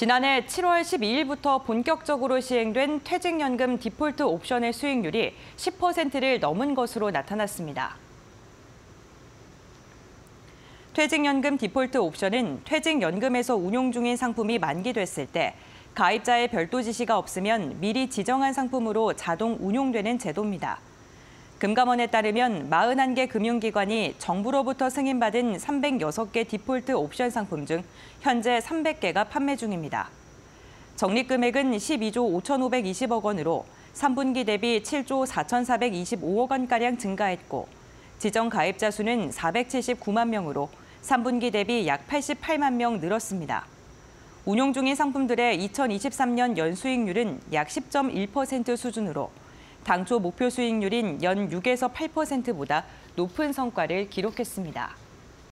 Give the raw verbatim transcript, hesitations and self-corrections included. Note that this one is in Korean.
지난해 칠월 십이일부터 본격적으로 시행된 퇴직연금 디폴트 옵션의 수익률이 십 퍼센트를 넘은 것으로 나타났습니다. 퇴직연금 디폴트 옵션은 퇴직연금에서 운용 중인 상품이 만기됐을 때 가입자의 별도 지시가 없으면 미리 지정한 상품으로 자동 운용되는 제도입니다. 금감원에 따르면 사십일 개 금융기관이 정부로부터 승인받은 삼백육 개 디폴트 옵션 상품 중 현재 삼백 개가 판매 중입니다. 적립금액은 십이조 오천오백이십억 원으로 삼 분기 대비 칠조 사천사백이십오억 원가량 증가했고 지정 가입자 수는 사백칠십구만 명으로 삼 분기 대비 약 팔십팔만 명 늘었습니다. 운용 중인 상품들의 이천이십삼 년 연수익률은 약 십 점 일 퍼센트 수준으로 당초 목표 수익률인 연 육에서 팔 퍼센트보다 높은 성과를 기록했습니다.